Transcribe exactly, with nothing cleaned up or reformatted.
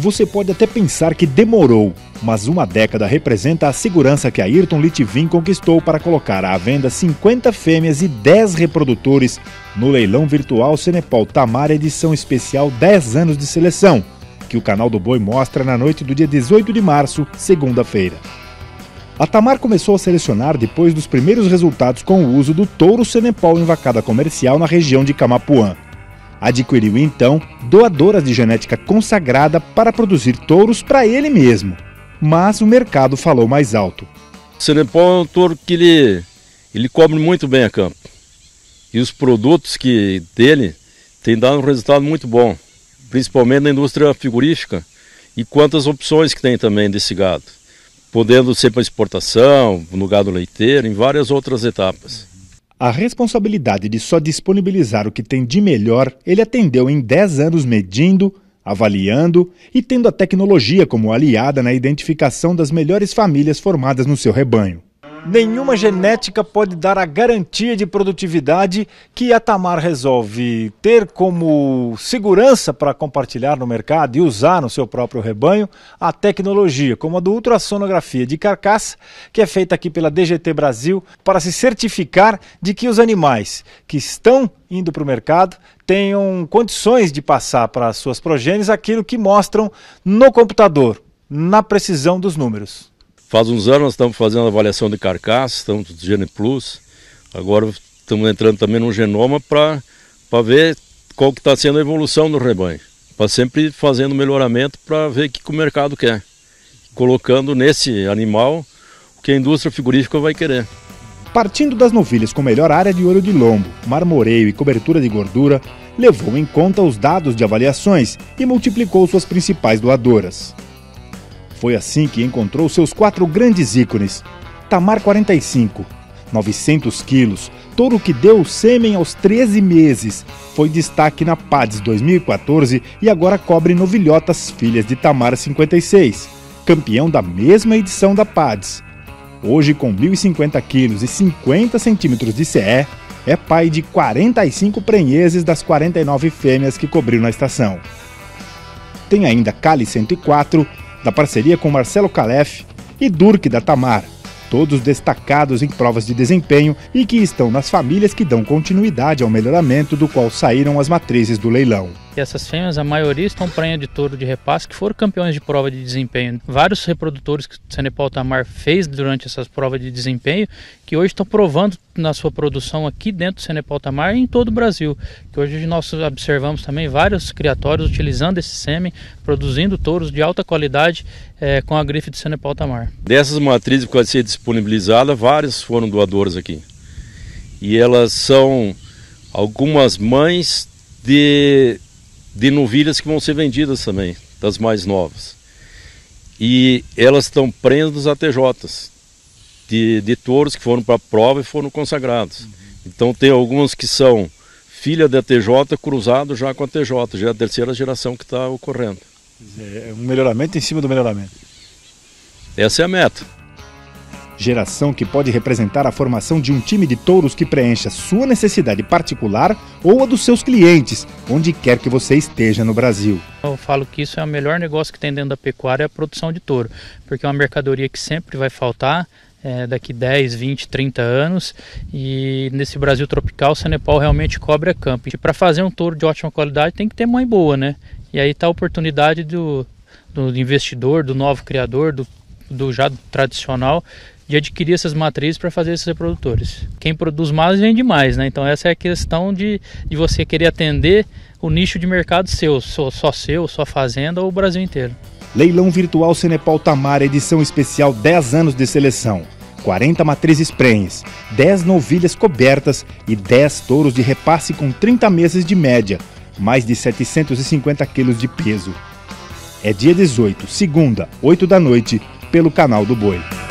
Você pode até pensar que demorou, mas uma década representa a segurança que a Ayrton Litvin conquistou para colocar à venda cinquenta fêmeas e dez reprodutores no leilão virtual Cenepol Tamar edição especial dez anos de seleção, que o canal do Boi mostra na noite do dia dezoito de março, segunda-feira. A Tamar começou a selecionar depois dos primeiros resultados com o uso do touro Cenepol em vacada comercial na região de Camapuã. Adquiriu então doadoras de genética consagrada para produzir touros para ele mesmo. Mas o mercado falou mais alto. O Cenepol é um touro que ele, ele cobre muito bem a campo. E os produtos que dele têm dado um resultado muito bom, principalmente na indústria frigorífica e quantas opções que tem também desse gado, podendo ser para exportação, no gado leiteiro, em várias outras etapas. A responsabilidade de só disponibilizar o que tem de melhor, ele atendeu em dez anos medindo, avaliando e tendo a tecnologia como aliada na identificação das melhores famílias formadas no seu rebanho. Nenhuma genética pode dar a garantia de produtividade que a Tamar resolve ter como segurança para compartilhar no mercado e usar no seu próprio rebanho a tecnologia, como a do ultrassonografia de carcaça, que é feita aqui pela D G T Brasil, para se certificar de que os animais que estão indo para o mercado tenham condições de passar para as suas progênies aquilo que mostram no computador, na precisão dos números. Faz uns anos nós estamos fazendo avaliação de carcaça, estamos no Gene Plus, agora estamos entrando também no genoma para ver qual que está sendo a evolução do rebanho, para sempre fazendo melhoramento para ver o que, que o mercado quer, colocando nesse animal o que a indústria frigorífica vai querer. Partindo das novilhas com melhor área de olho de lombo, marmoreio e cobertura de gordura, levou em conta os dados de avaliações e multiplicou suas principais doadoras. Foi assim que encontrou seus quatro grandes ícones. Tamar quarenta e cinco, novecentos quilos, touro que deu sêmen aos treze meses. Foi destaque na Pades dois mil e quatorze e agora cobre novilhotas filhas de Tamar cinquenta e seis, campeão da mesma edição da Pades. Hoje, com mil e cinquenta quilos e cinquenta centímetros de C E, é pai de quarenta e cinco prenheses das quarenta e nove fêmeas que cobriu na estação. Tem ainda Cali cento e quatro, da parceria com Marcelo Calef, e Durk da Tamar, todos destacados em provas de desempenho e que estão nas famílias que dão continuidade ao melhoramento do qual saíram as matrizes do leilão. E essas fêmeas, a maioria estão prenha de touro de repasse que foram campeões de prova de desempenho. Vários reprodutores que o Cenepol Tamar fez durante essas provas de desempenho que hoje estão provando na sua produção aqui dentro do Cenepol Tamar e em todo o Brasil. Que hoje nós observamos também vários criatórios utilizando esse sêmen, produzindo touros de alta qualidade é, com a grife do Cenepol Tamar. Dessas matrizes que podem ser disponibilizadas, várias foram doadoras aqui. E elas são algumas mães de... de novilhas que vão ser vendidas também, das mais novas. E elas estão prenhas dos A T Js, de, de touros que foram para a prova e foram consagrados. Uhum. Então tem alguns que são filha de A T J cruzado já com a T J, já é a terceira geração que está ocorrendo. É um melhoramento em cima do melhoramento. Essa é a meta. Geração que pode representar a formação de um time de touros que preencha sua necessidade particular ou a dos seus clientes, onde quer que você esteja no Brasil. Eu falo que isso é o melhor negócio que tem dentro da pecuária, é a produção de touro, porque é uma mercadoria que sempre vai faltar é, daqui dez, vinte, trinta anos, e nesse Brasil tropical o Cenepol realmente cobre a campo. E para fazer um touro de ótima qualidade tem que ter mãe boa, né? E aí está a oportunidade do, do investidor, do novo criador, do, do já tradicional, de adquirir essas matrizes para fazer esses reprodutores. Quem produz mais vende mais, né? Então essa é a questão de, de você querer atender o nicho de mercado seu, só, só seu, só fazenda ou o Brasil inteiro. Leilão virtual Cenepol Tamar, edição especial dez anos de seleção. quarenta matrizes prenhes, dez novilhas cobertas e dez touros de repasse com trinta meses de média, mais de setecentos e cinquenta quilos de peso. É dia dezoito, segunda, oito da noite, pelo canal do Boi.